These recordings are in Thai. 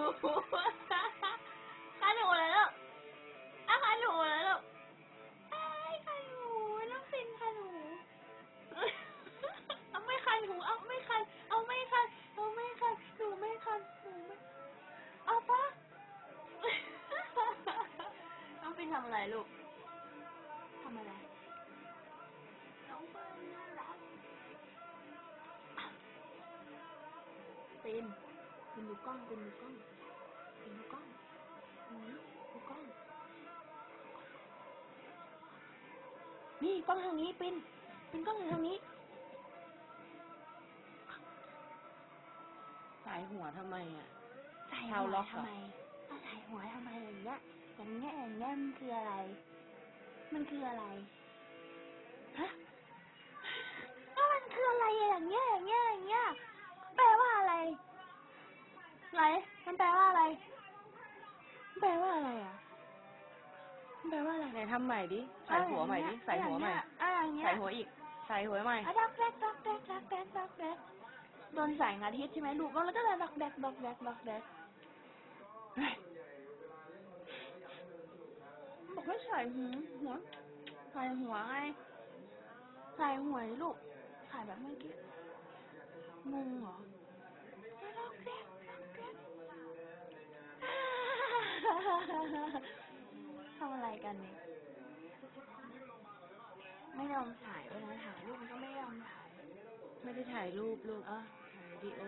คันหูเลยลูกคันหูเลยลูกคันหูน้องปิ่นคันหูเอาไม่คันหูเอาไม่คันเอาไม่คันเอาไม่คันหนูไม่คันหนูไม่เอาปะน้องปิ่นทำอะไรลูกทำอะไรน้องปิ่นน่ารักปิ่นดูกล้องปิ่นดูกล้องปิ่นดูกล้องดูกล้องนี่กล้องทางนี้ปิ่นกล้องอยู่ทางนี้สายหัวทำไมอ่ะใส่หัวทำไมใส่หัวทำไมอย่างเงี้ยมันคืออะไรมันคืออะไรฮะมันคืออะไรอย่างเงี้ยแปลว่าอะไรไหนมันแปลว่าอะไรแปลว่าอะไรอ่ะแปลว่าอะไรไหนทำใหม่ดิใส่หัวใหม่ดิใส่หัวใหม่ใส่หัวอีกใส่หัวใหม่ดักแดกโดนแสงอาทิตย์ใช่ไหมลูกแล้วก็เลยดักแดกบอกให้ใส่หัวใส่หัวไงใส่หัวลูกใส่แบบเมื่อกี้งงเหรอดักแดกทำอะไรกันเนี่ยไม่ยอมถ่ายเวลาถ่ายรูปมันก็ไม่ยอมถ่ายไม่ได้ถ่ายรูปลูกถ่ายวิดีโอ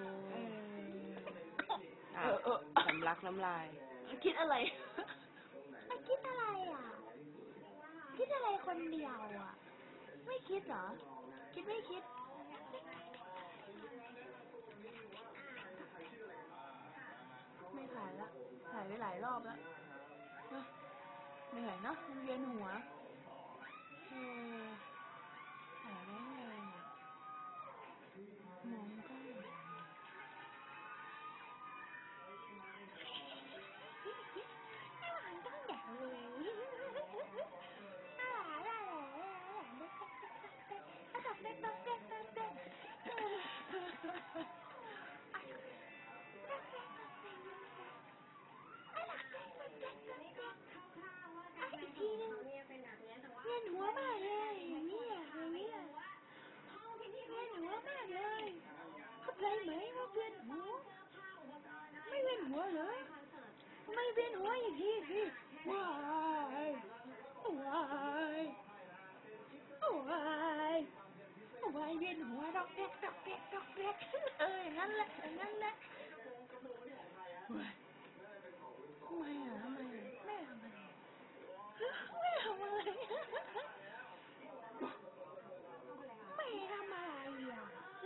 สำลักน้ำลายคิดอะไรคิดอะไรอ่ะคิดอะไรคนเดียวอ่ะไม่คิดเหรอคิดไม่คิดไม่ถ่ายละถ่ายไปหลายรอบแล้วเหนื่อยเนาะมันเวียนหัวถ่ายได้เลยมองก็ไม่หวานต้องอยากเลยอีกทีนึงเวียนหัวมากเลยอย่างนี้เวียนหัวมากเลยเข้าใจไหมว่าเวียนหัวไม่เวียนหัวเลยไม่เวียนหัวอีกทีสิว้ายเวียนหัวดอกแดกอย่างนั้นแหละไม่ทำอะไรอ่ะ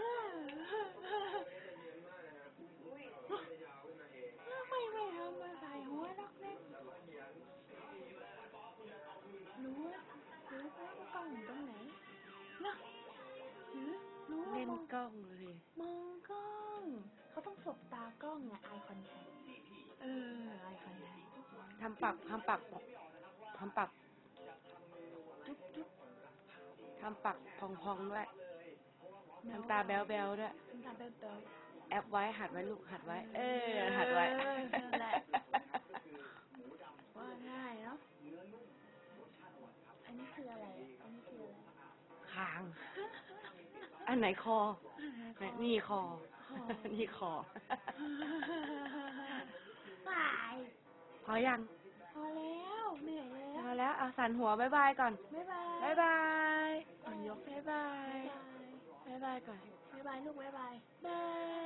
ไม่ทำมาใส่หัวดอกแดกรู้ว่ากล้องอยู่ตรงไหนนะเล่นกล้องเลยมองกล้องเขาต้องสบตากล้องไงไอคอนแทคไอคอนแทคทำปากจุ๊บทำปากพองด้วยทำตาแบ๊วด้วยแอปไว้หัดไว้ลูกหัดไว้หัดไว้ว่าง่ายเนาะอันนี้คืออะไรคางอันไหนคอนี่คอนี่คอพอยังพอแล้วเหนื่อยแล้วพอแล้วเอาสั่นหัวบ๊ายบายก่อนบ๊ายบายยกบ๊ายบายก่อนบ๊ายบายลูกบ๊ายบาย